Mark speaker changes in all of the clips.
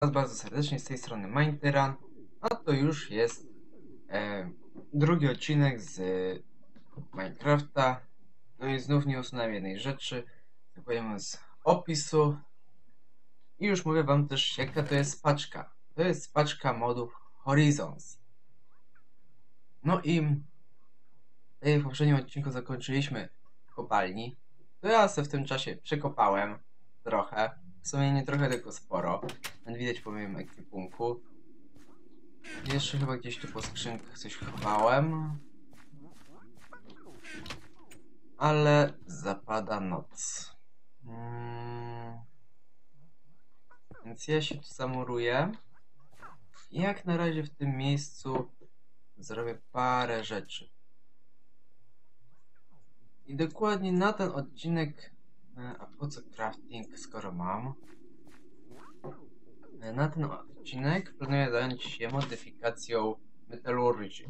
Speaker 1: Was bardzo serdecznie, z tej strony Mindtyran, a to już jest drugi odcinek z Minecrafta. No i znów nie usunąłem jednej rzeczy, dokładnie z opisu. I już mówię wam też, jaka to jest paczka. To jest paczka modów Horizons. No i w poprzednim odcinku zakończyliśmy w kopalni. To ja sobie w tym czasie przekopałem trochę. W sumie nie trochę, tylko sporo. Jak widać po moim ekwipunku. Jeszcze chyba gdzieś tu po skrzynkach coś chowałem. Ale zapada noc. Więc ja się tu zamuruję. I jak na razie w tym miejscu zrobię parę rzeczy. I dokładnie na ten odcinek, a po co crafting, skoro mam? Na ten odcinek planuję zająć się modyfikacją metalurgii.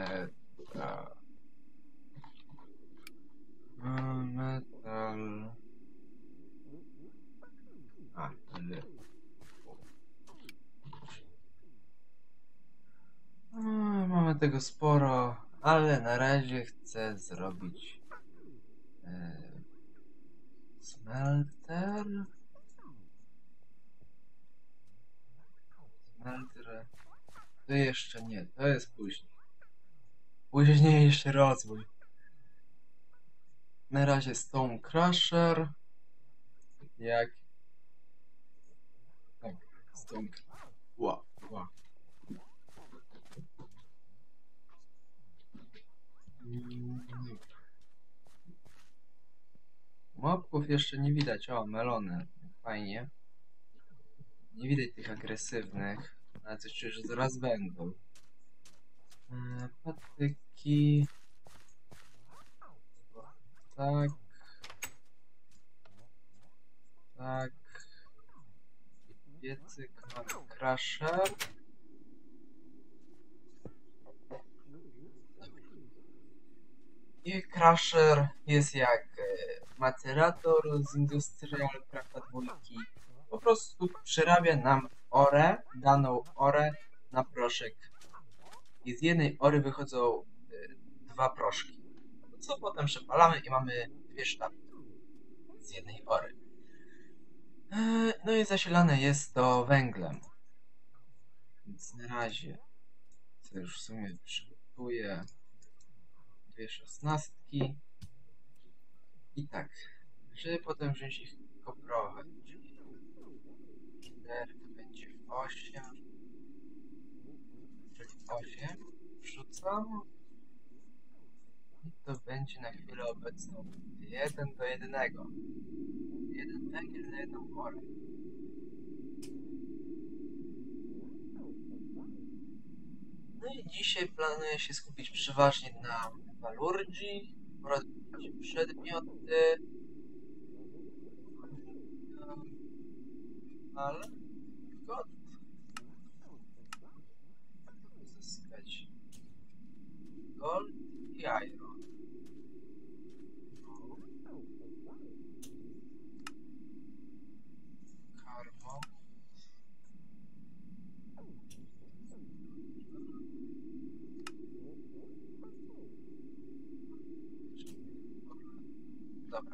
Speaker 1: Metal... Mamy tego sporo, ale na razie chcę zrobić smelter. Smelter. To jeszcze nie, to jest później. Później jeszcze rozwój. Na razie Stone Crusher. Jak? Tak, Stone Crusher. Wow. Mobków jeszcze nie widać. O, melony. Fajnie. Nie widać tych agresywnych. Ale coś czuję, że zaraz będą. Patyki. Tak. Tak. Piecyk, mamy crusher. I crusher jest jak macerator z Industrial Crafta 2. Po prostu przerabia nam daną orę na proszek. I z jednej ory wychodzą dwa proszki. Co potem przepalamy i mamy dwie sztabki z jednej ory. No i zasilane jest to węglem. Więc na razie to już w sumie przygotuję dwie szesnastki. I tak, żeby potem wziąć ich koprowe, czyli 4 to będzie 8, czyli 8 wrzucam i to będzie na chwilę obecną 1 do 1. Jeden węgiel na jedną porę. No i dzisiaj planuję się skupić przeważnie na metalurgii, rozwijać przedmioty, ale gold. Uzyskać gold i iron. Karmo. Dobra.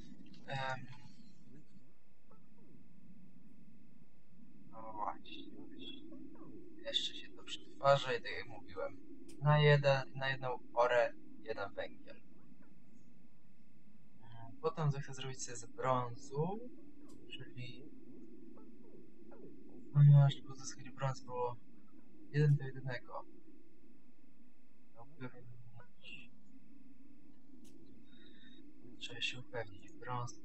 Speaker 1: No właśnie. Jeszcze się to przetwarza i tak jak mówiłem, na jedną porę jeden węgiel. Potem chcę zrobić sobie z brązu, czyli żeby uzyskać brąz było 1 do 1. Trzeba się upewnić. Brąz.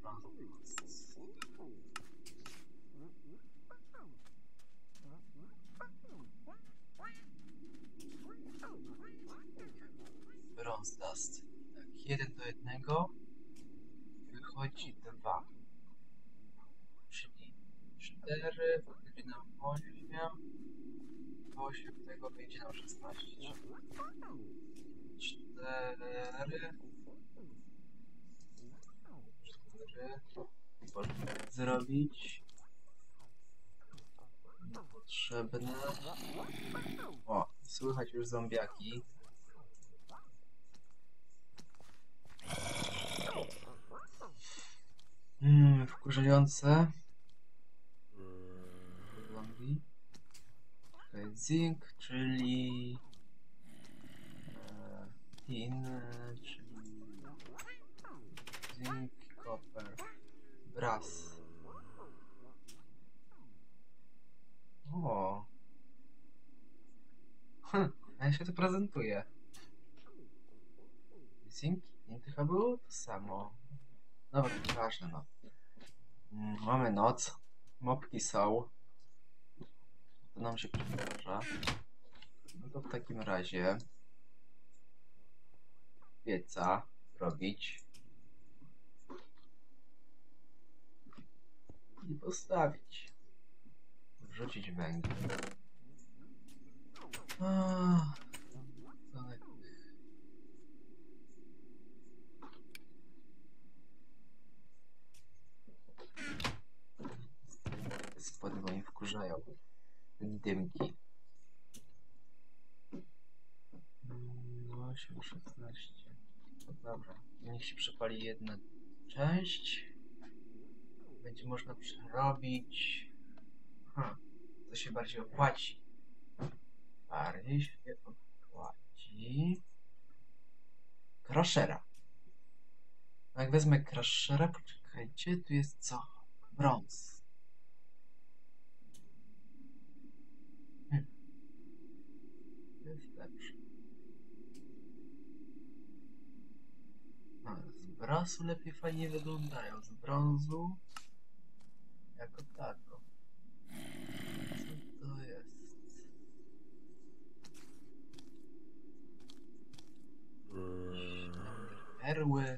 Speaker 1: Brąz dust. Tak, 1 do 1 wychodzi 2. Czyli 4 wyjdzie nam 8 tego wyjdzie nam 16. 4 można zrobić potrzebne. O, słychać już zombiaki. Wkurzające. Zombie. Czekaj, zinc, czyli tin, czyli zinc, copper, brass. O. A jak się to prezentuje? Zinc i tin to chyba było to samo. Dobra, nieważne no. Mamy noc. Mopki są. To nam się przydarza. No to w takim razie pieca robić i postawić. Wrzucić węgiel. Tak. Spody moje wkurzają. Dymki. 8, 16. No dobra. Niech się przepali jedna część. Będzie można przerobić. To się bardziej opłaci. Bardziej się opłaci. Crushera. Jak wezmę Crushera, poczekajcie, tu jest co? Brąz. To jest lepsze. Z brasu lepiej fajnie wyglądają. Z brązu jako tako. Co to jest? Perły.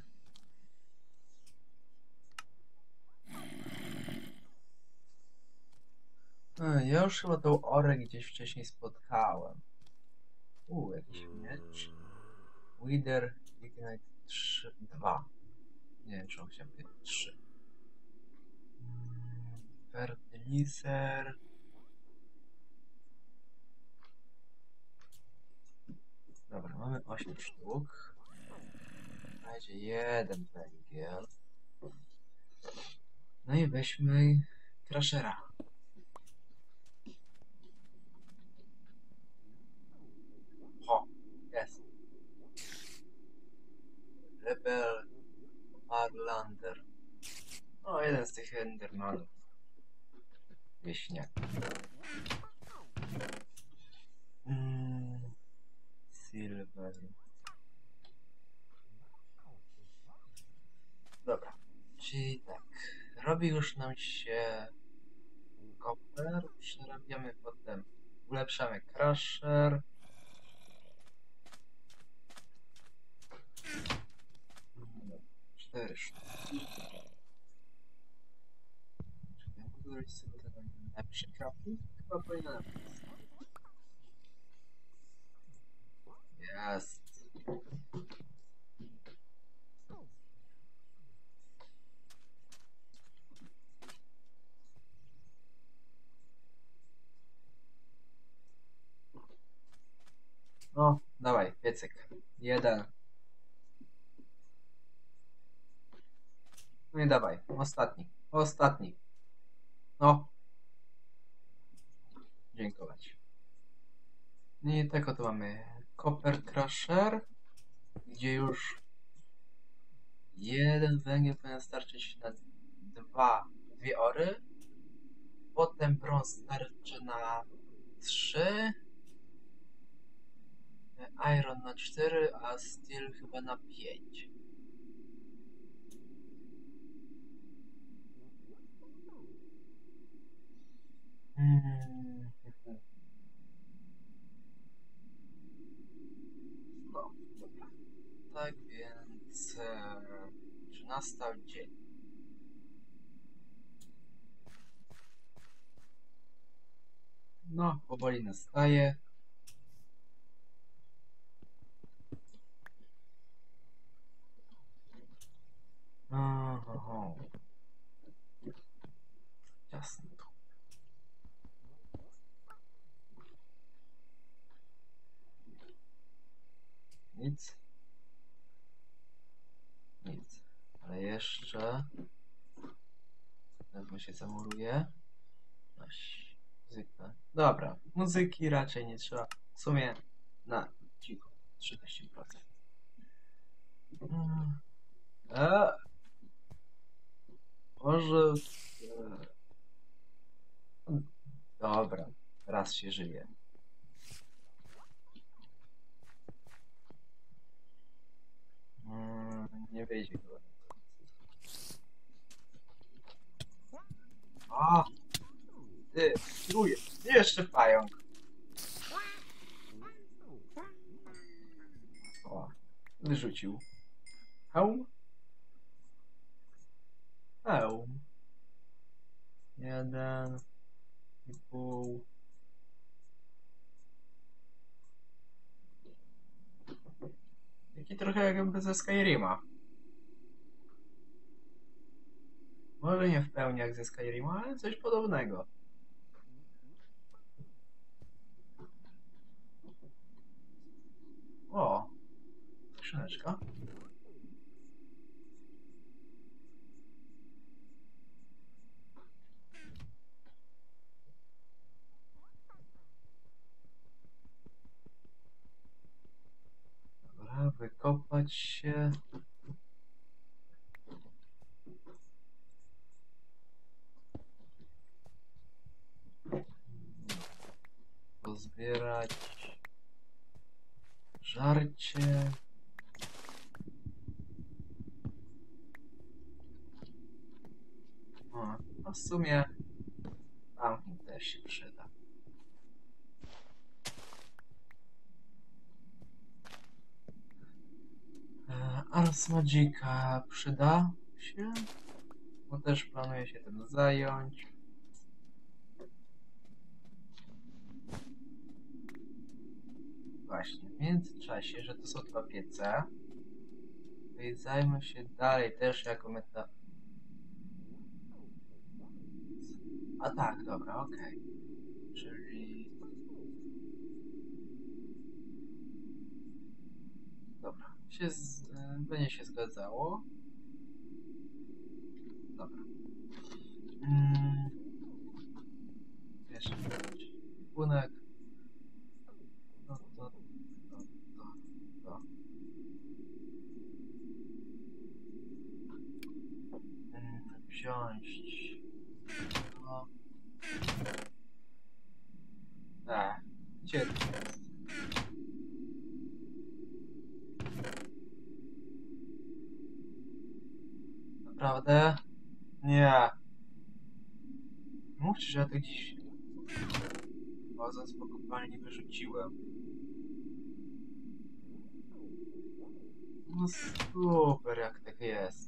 Speaker 1: Ja już chyba tą orę gdzieś wcześniej spotkałem. Jakiś miecz. Wither Ignite 3, 2. Nie wiem, czy on chciał być 3. Fertilizer. Dobra, mamy 8 sztuk. Na razie jeden węgiel. No i weźmy Crushera. O, jest. Rebel Arlander. O, jeden z tych Endermanów. Wieśniak. Silver. Dobra. Czyli tak. Robi już nam się koper. Przerabiamy potem. Ulepszamy Crusher. Cztery sztuki. Czekaj, mogę zrobić sobie ten lepszy crafting? Chyba powinienem. Jest. No, dawaj, piecyk. Jeden. No i dawaj, ostatni. Ostatni. No. Dziękować. I tego tu mamy Copper Crusher, gdzie już jeden węgiel powinien starczyć na dwie ory. Potem brąz starczy na 3. Iron na 4, a steel chyba na 5. No, dobra. Tak więc czy nastał dzień? No, powoli nastaje. Aha. Jasne. jeszcze? Ledwo się zamuruje. Muzyka. Dobra, muzyki raczej nie trzeba. W sumie na cicho 30%. Mm. E, może. Dobra, raz się żyje. Nie wyjdzie chyba. A, ty, kieruję. Jeszcze pająk. O, wyrzucił. Hełm? Hełm. 1,5. Taki trochę jakby ze Skyrima. Może nie w pełni jak ze Skyrima, ale coś podobnego. O, skrzyneczka. Dobra, wykopać się. Pozbierać żarcie. O, a w sumie tam też się przyda. Ars Magica przyda się, bo też planuję się tym zająć. Właśnie, w międzyczasie, że to są dwa piece, i zajmę się dalej też jako meta... A tak, dobra, okej. Czyli... Dobra, będzie się zgadzało. Dobra. Jeszcze bunek. No to. Wziąć. No. Gdzie to jest? Naprawdę? Nie. Mówcie, że ja to gdzieś chodząc po kopalni wyrzuciłem. No super, jak tak jest.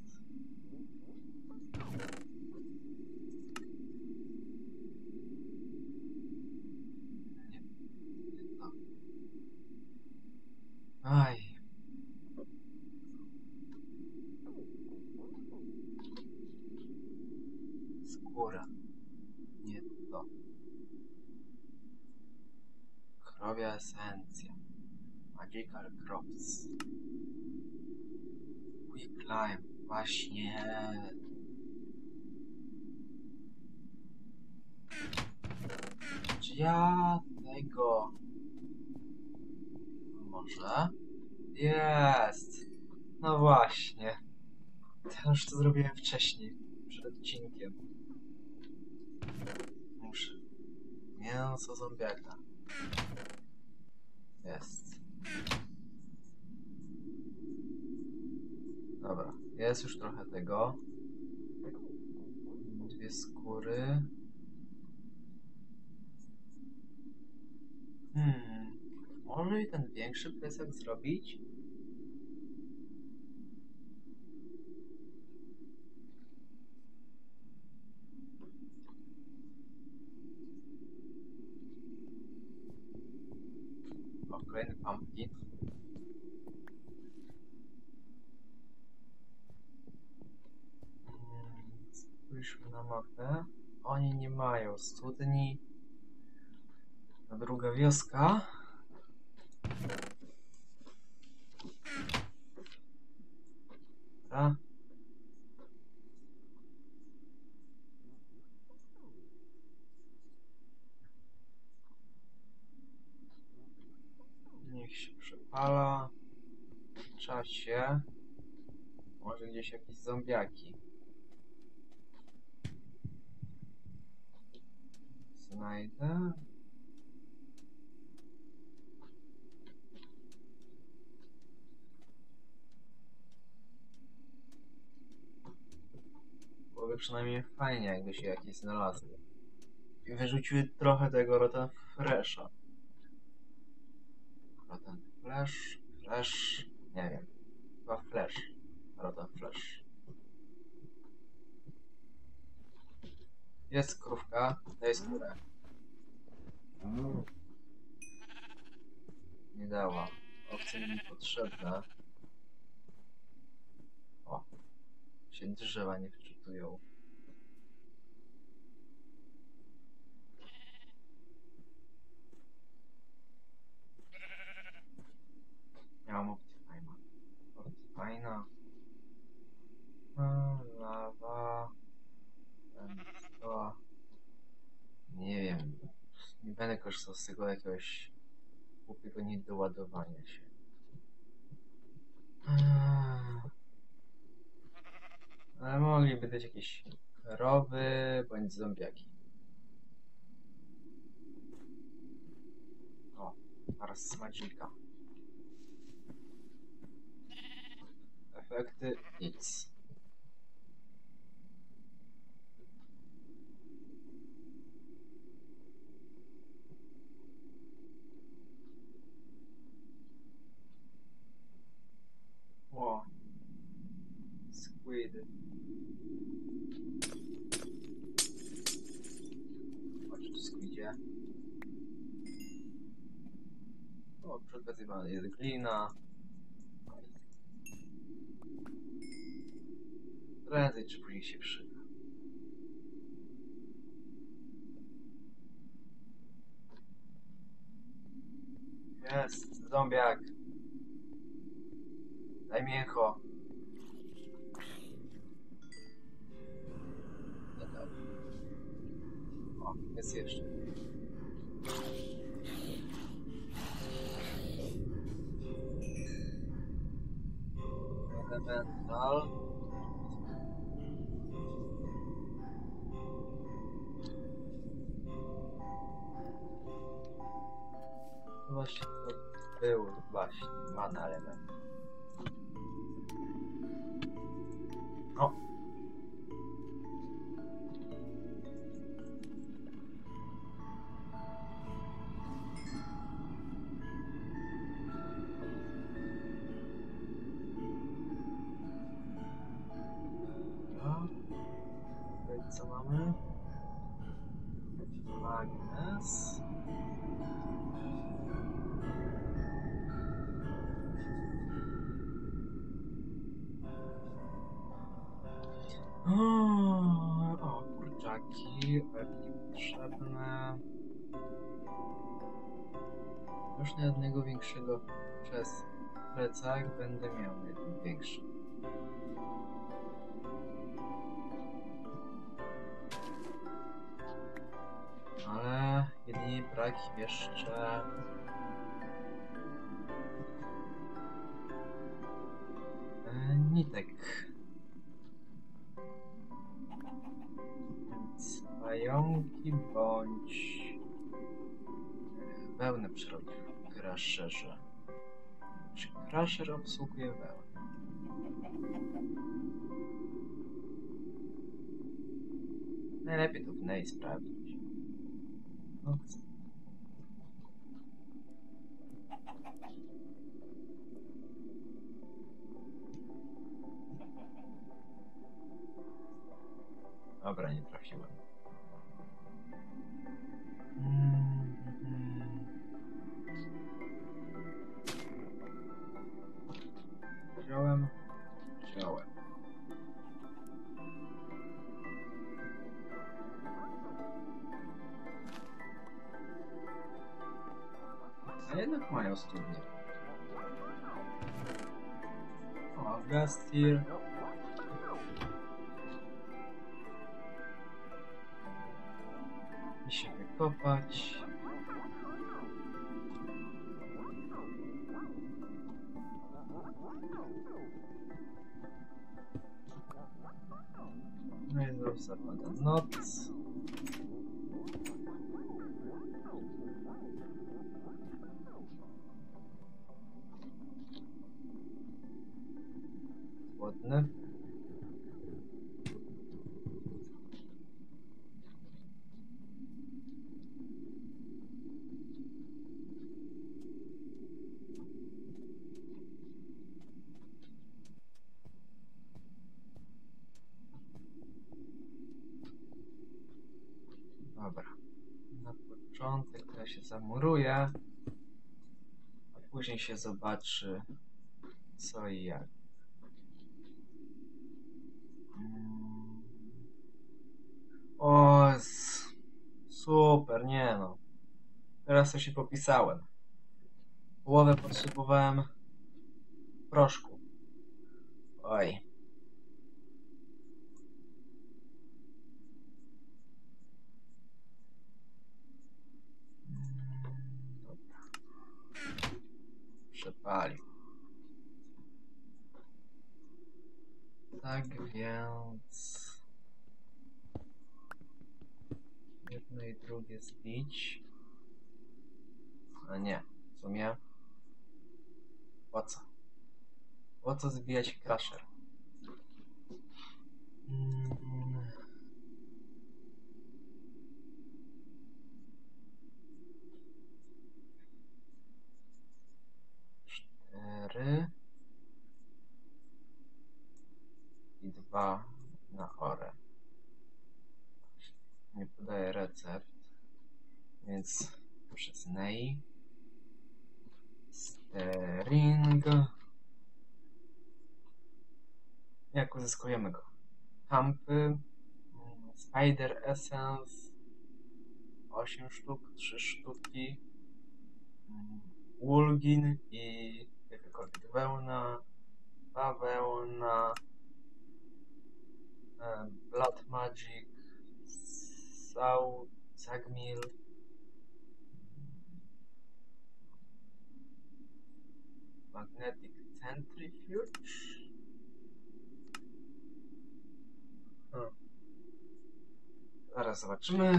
Speaker 1: Nie, nie to. Aj. Skóra. Nie to. Krowia esencja. Magical crops. Quick climb. Właśnie. Czy ja tego... Może? Jest! No właśnie. Ja już to zrobiłem wcześniej. Przed odcinkiem. Muszę. Mięso zombiaka. Jest. Dobra. Jest już trochę tego. Dwie skóry. Może i ten większy plecak zrobić? O, kolejny pumpkin. Spójrzmy na mapę. Oni nie mają studni. A druga wioska. Dobra. się przepala. W czasie. Może gdzieś jakieś zombiaki. Znajdę. Byłoby przynajmniej fajnie, jakby się jakieś znalazły. I wyrzuciły trochę tego Rotten Fresha. Rotten Flash, nie wiem. Chyba Flash. Rotten Flash. Jest krówka, daj skórę. Nie dała. Opcje mi potrzebne. O, się drzewa nie wczytują. Nie mam Optifine'a. Optifine'a. Lawa. To. Nie wiem. Nie będę korzystał z tego jakiegoś głupiego niedoładowania się. Ale mogliby być jakieś krowy bądź zombiaki. O, Ars Magica. Efekty nic. O, squid. Chodź tu, squidzie. O, przekazywana jest glina. Prędzej czy później się przyda. Jest, zombiak. Daj mięcho. Nie dał. O, jest jeszcze. Elemental. Właśnie to był właśnie mana element. O! No. Tutaj co mamy? Magnes. O, kurczaki, pewnie potrzebne. Już na jednego większego przez plecak będę miał jeden większy. Ale jedynie brak jeszcze nitek. Więc pająki bądź wełnę przerobić w Crusherze. Czy Crusher obsługuje wełnę? Najlepiej to w niej sprawdzić. No, dobra, nie trafiłem. Wziąłem. A jednak mają studnie. O, Gastir. I się wykopać. zapada noc. Ładny. Dobra. Na początek to ja się zamuruję, a później się zobaczy co i jak. O, super, nie no. Teraz to się popisałem. Połowę potrzebowałem proszku. Oj. Dobra. Przepalił. Tak więc... jedno i drugie zbić. A nie, w sumie... Po co? Po co zbijać crusher? Cztery i 2 na orę. Nie podaję recept, więc przez Nei Stering. Jak uzyskujemy go? Kampy, Spider Essence 8 sztuk, 3 sztuki, Woolgin i jakakolwiek wełna, bawełna, Blood Magic, Sagmil, Magnetic Centrifuge. Zaraz zobaczymy.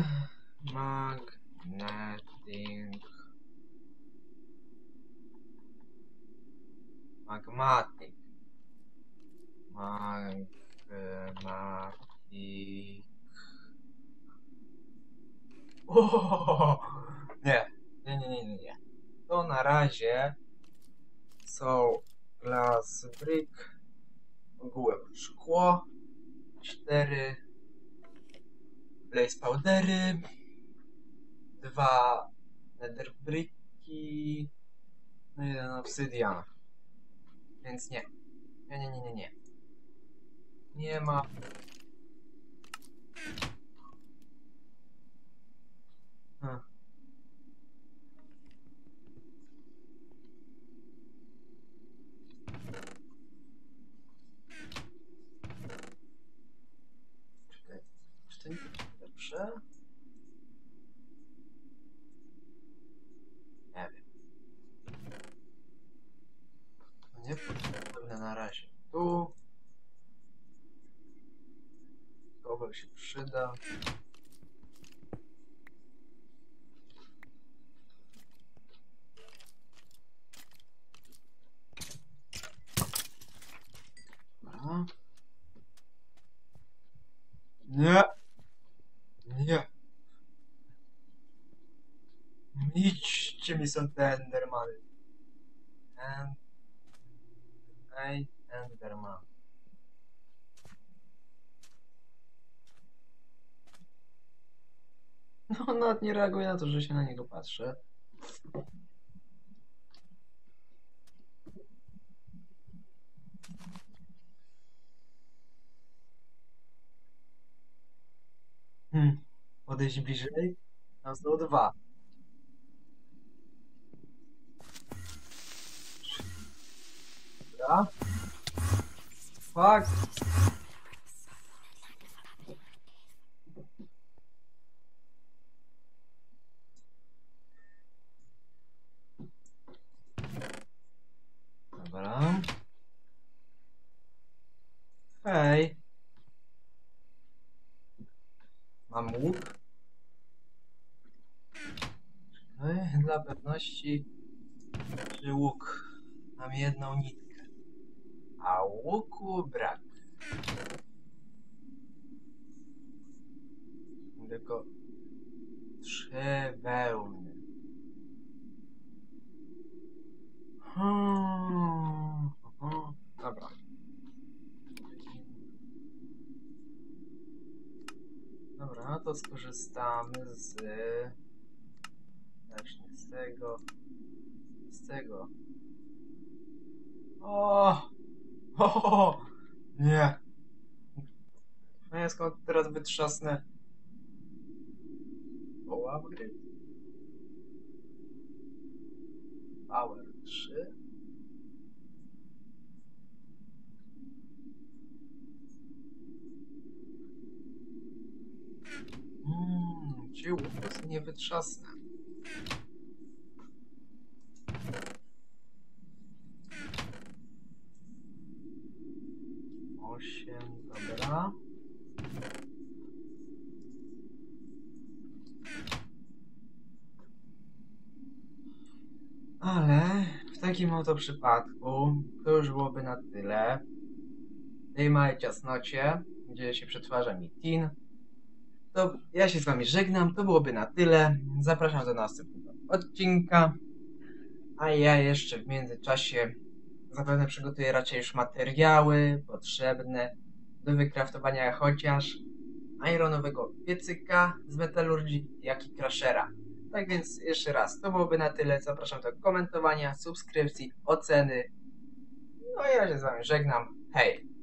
Speaker 1: Magmatic. O! Nie. To na razie są glass brick, ogółem szkło, 4 blaze powdery, 2 nether bricki, no i 1 obsydian. Więc nie. Nie ma. Czekaj, czy to nie będzie lepsze? Nie wiem. Nie potrzebne na razie. Tu. Kobel się przyda. Dobra. Nie. Nie. Idźcie mi są te Endermany. Enderman. No, nawet nie reaguje na to, że się na niego patrzę. Podejść bliżej. Tam są 2. Dobra. Fuck. Dobra. Hej. Dla pewności, że łuk. Mam jedną nitkę, a łuku brak. Tylko 3 wełny. Dobra. Dobra, no to skorzystamy z... Właśnie z tego. O! Nie! No ja skąd teraz wytrzasnę? O, upgrade. Power 3. Ci łukus nie wytrzasnę. Dobra. Ale w takim oto przypadku to już byłoby na tyle. W tej małej ciasnocie, gdzie się przetwarza mi tin, to ja się z wami żegnam. To byłoby na tyle. Zapraszam do następnego odcinka. A ja jeszcze w międzyczasie zapewne przygotuję raczej już materiały potrzebne do wykraftowania chociaż ironowego piecyka z metalurgii, jak i crashera. Tak więc jeszcze raz, to byłoby na tyle. Zapraszam do komentowania, subskrypcji, oceny. No i ja się z wami żegnam. Hej!